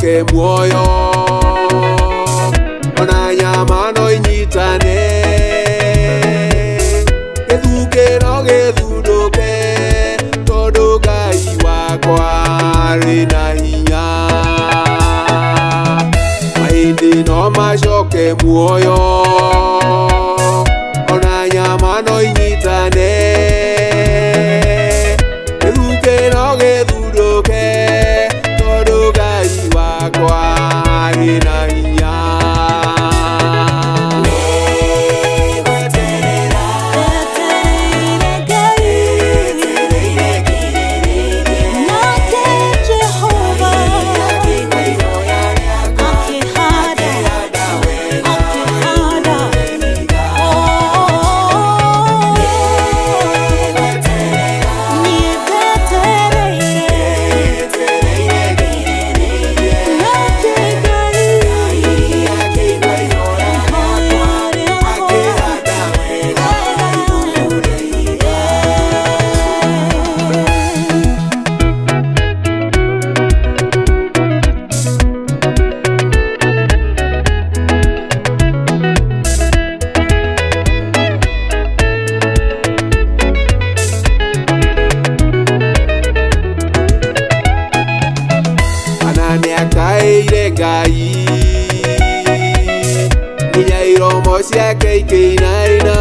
macoke muoyo ona nyama no inyitane githukiro githunduke tondu Ngai wakwa arĩ na hinya mahĩndĩ no macoke muoyo ona nyama no inyitane githukiro githunduke tondu Ngai wakwa arĩ na hinya. Nĩakaĩire Ngai nginya iromo ciake ikĩinaina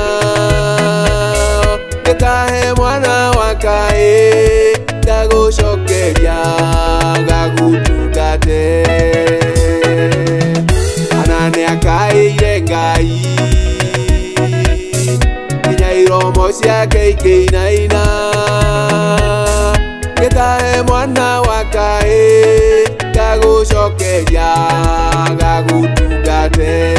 gĩkahe mwana wa kaĩ gagũcokeria gagũtungate. Ana nĩakaĩire Ngai nginya iromo ciake ikĩinaina gĩkahe mwana wa kaĩ gagũcokeria gagũtungate.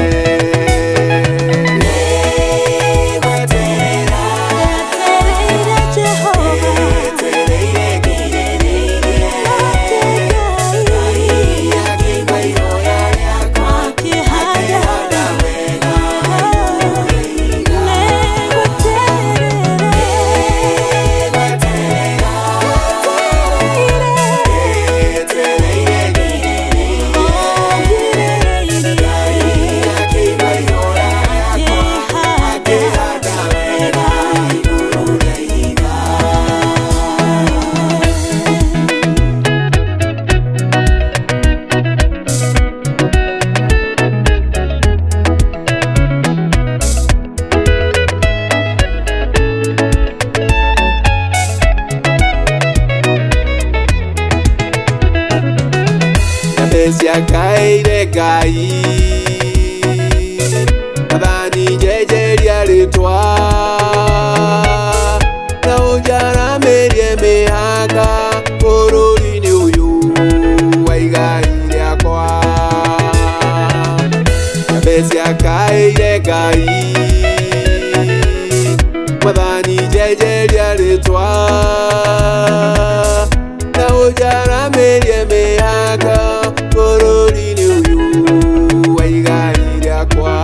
Ciakaĩire Ngai athani njenjeria rĩtwa na ũnjaramĩrie mĩhaka bũrũri-inĩ ũyũ wa igai rĩakwa. Ciakaĩire Ngai athani njenjeria rĩtwa na ũnjaramĩrie mĩhaka bũrũri-inĩ ũyũ wa igai rĩakwa.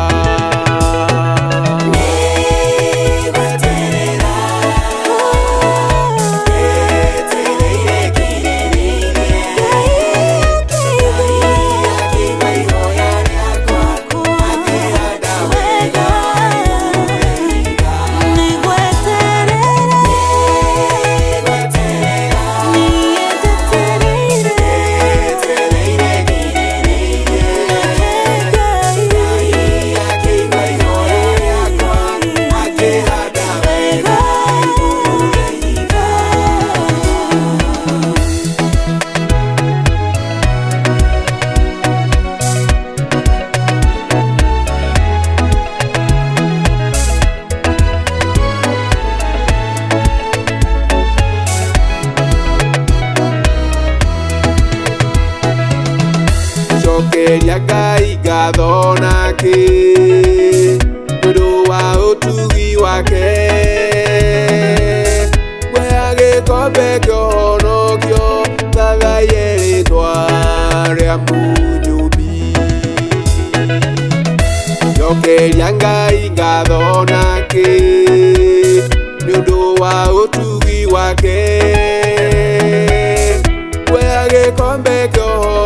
Cokeria Ngai ngatho nake nĩũndũ wa ũtugi wake. Kuoya gĩkombe kĩa ũhonokio thagaire rĩtwa rĩa Mũnyũmbi. Cokeria Ngai ngatho nake nĩũndũ wa ũtugi wake. Kuoya gĩkombe kĩa